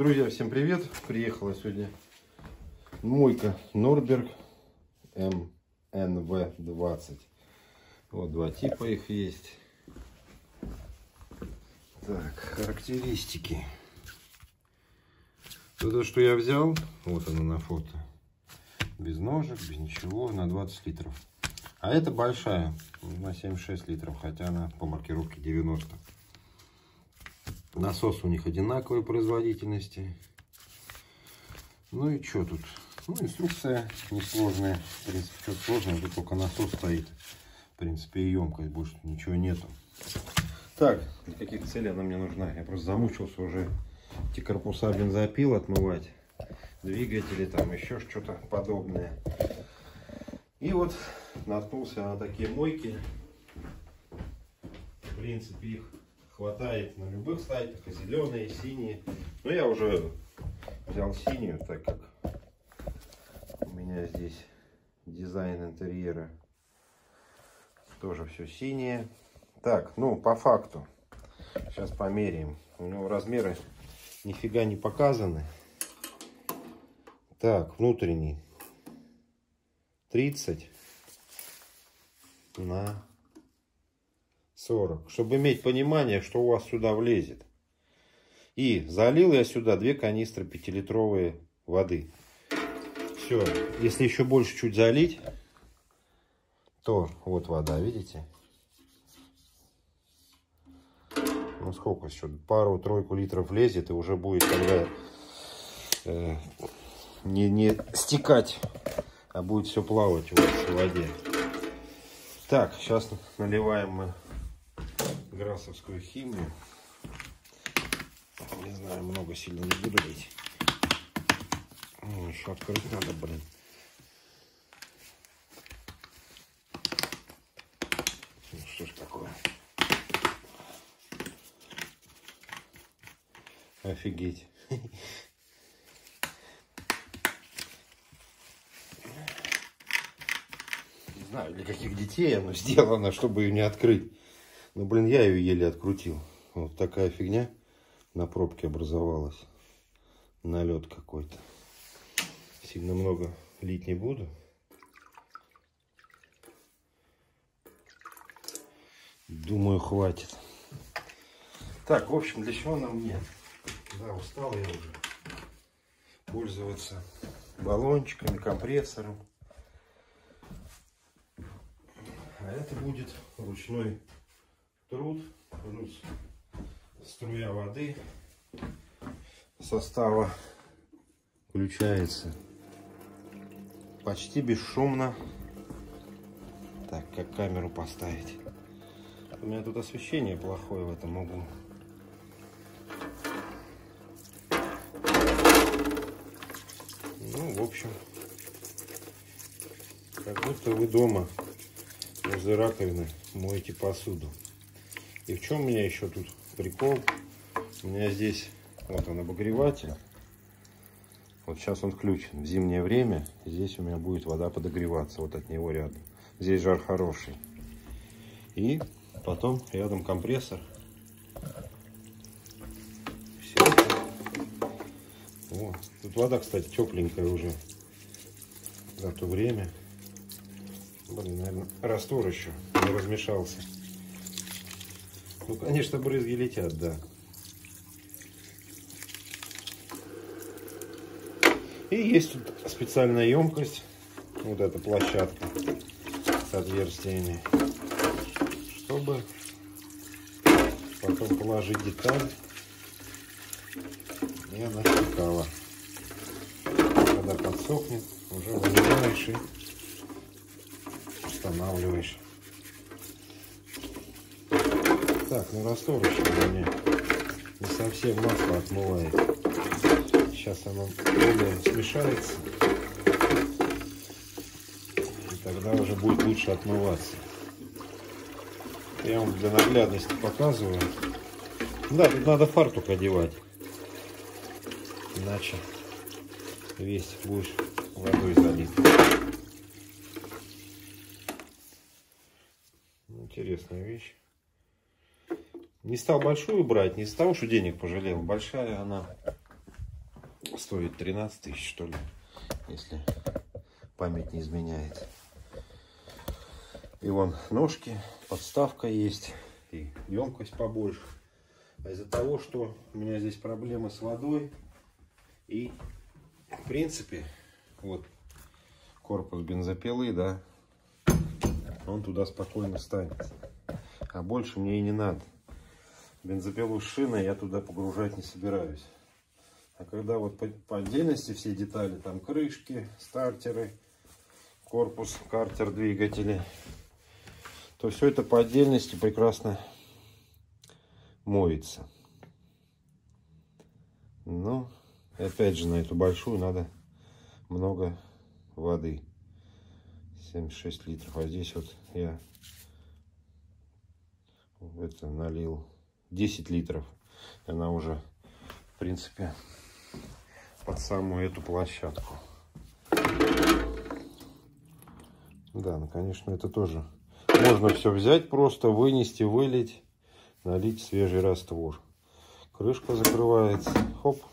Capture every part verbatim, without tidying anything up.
Друзья, всем привет! Приехала сегодня мойка Норберг эм эн вэ двадцать. Вот два типа их есть. Так, характеристики. Это что я взял, вот оно на фото. Без ножек, без ничего, на двадцать литров. А это большая, на семьдесят шесть литров, хотя она по маркировке девяносто. Насос у них одинаковой производительности. Ну и что тут? Ну, инструкция несложная. В принципе, что сложное, тут только насос стоит. В принципе, и емкость, больше ничего нету. Так, для каких целей она мне нужна? Я просто замучился уже эти корпуса бензопил отмывать. Двигатели, там еще что-то подобное. И вот наткнулся на такие мойки. В принципе, их хватает на любых сайтах, и зеленые, и синие. Но я уже взял синюю, так как у меня здесь дизайн интерьера. Тоже все синее. Так, ну по факту. Сейчас померяем. У него размеры нифига не показаны. Так, внутренний тридцать на сорок, чтобы иметь понимание, что у вас сюда влезет. И залил я сюда две канистры пятилитровые воды. Все, если еще больше чуть залить, то вот вода, видите? Ну сколько еще? Пару-тройку литров влезет, и уже будет тогда э, не, не стекать, а будет все плавать у вас в воде. Так, сейчас наливаем мы грасовскую химию. Не знаю, много сильно не буду лить. О, еще открыть надо, блин. Ну, что ж такое? Офигеть. Не знаю, для каких детей оно сделано, чтобы ее не открыть. Но, блин, я ее еле открутил. Вот такая фигня на пробке образовалась. Налет какой-то. Сильно много лить не буду. Думаю, хватит. Так, в общем, для чего нам мне? Да, устал я уже пользоваться баллончиками, компрессором. А это будет ручной труд, плюс струя воды состава включается почти бесшумно. Так, как камеру поставить? У меня тут освещение плохое в этом углу. Ну, в общем, как будто вы дома возле раковины моете посуду. И в чем у меня еще тут прикол? У меня здесь вот он обогреватель. Вот сейчас он включен. В зимнее время здесь у меня будет вода подогреваться. Вот от него рядом. Здесь жар хороший. И потом рядом компрессор. Все. О, тут вода, кстати, тепленькая уже за то время. Блин, наверное, раствор еще не размешался. Ну, конечно, брызги летят, да. И есть тут специальная емкость. Вот эта площадка с отверстиями. Чтобы потом положить деталь. И она стекала. Когда подсохнет, уже вынимаешь и устанавливаешь. Так, ну раствор еще у меня не совсем масло отмывает. Сейчас оно более смешается. И тогда уже будет лучше отмываться. Я вам для наглядности показываю. Да, тут надо фартук одевать. Иначе весь будешь водой залит. Интересная вещь. Не стал большую брать, не с того, что денег пожалел. Большая она Стоит тринадцать тысяч, что ли, если память не изменяет. И вон ножки, подставка есть, и емкость побольше. А из-за того, что у меня здесь проблемы с водой, и в принципе, вот корпус бензопилы, да, он туда спокойно станет. А больше мне и не надо. Бензопилу с шиной я туда погружать не собираюсь. А когда вот по, по отдельности все детали, там крышки, стартеры, корпус, картер, двигатели, то все это по отдельности прекрасно моется. Но опять же на эту большую надо много воды. семьдесят шесть литров. А здесь вот я это налил десять литров. Она уже в принципе под самую эту площадку. Да, ну конечно это тоже можно все взять, просто вынести, вылить, налить свежий раствор. Крышка закрывается, хоп,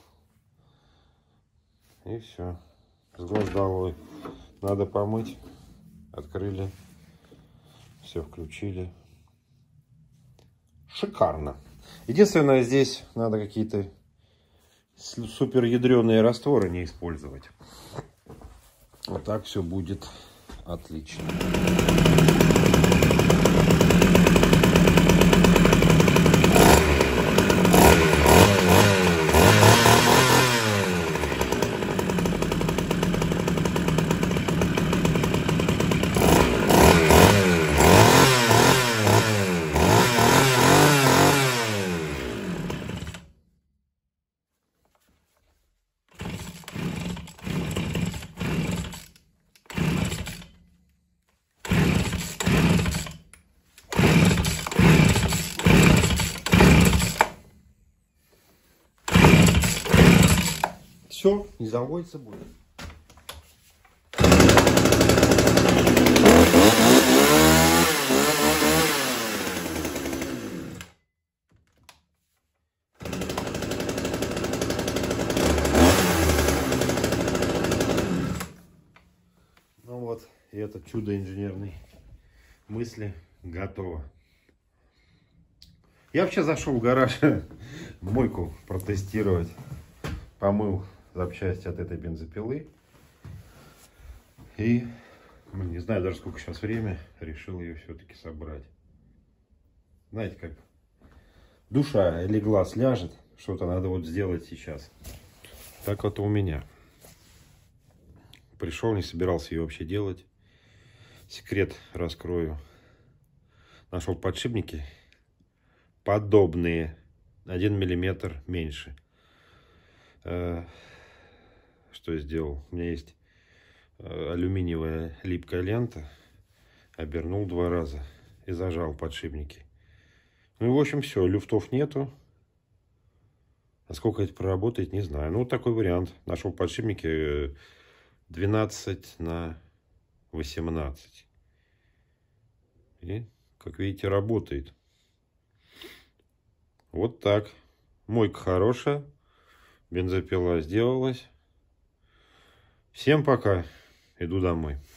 и все. С глаз долой. Надо помыть. Открыли, все включили. Шикарно. Единственное, здесь надо какие-то супер ядреные растворы не использовать. Вот так все будет отлично. Все, не заводится будет. Ну вот, и это чудо инженерной мысли готово. Я вообще зашел в гараж мойку протестировать. Помыл запчасти от этой бензопилы. И, ну, не знаю даже сколько сейчас время, решил ее все-таки собрать. Знаете, как душа или глаз ляжет, что-то надо вот сделать сейчас. Так вот у меня. Пришел, не собирался ее вообще делать. Секрет раскрою. Нашел подшипники подобные, один миллиметр меньше. Что я сделал? У меня есть алюминиевая липкая лента. Обернул два раза и зажал подшипники. Ну и в общем все, люфтов нету. А сколько это проработает, не знаю. Ну вот такой вариант. Нашел подшипники двенадцать на восемнадцать. И, как видите, работает. Вот так. Мойка хорошая. Бензопила сделалась. Всем пока. Иду домой.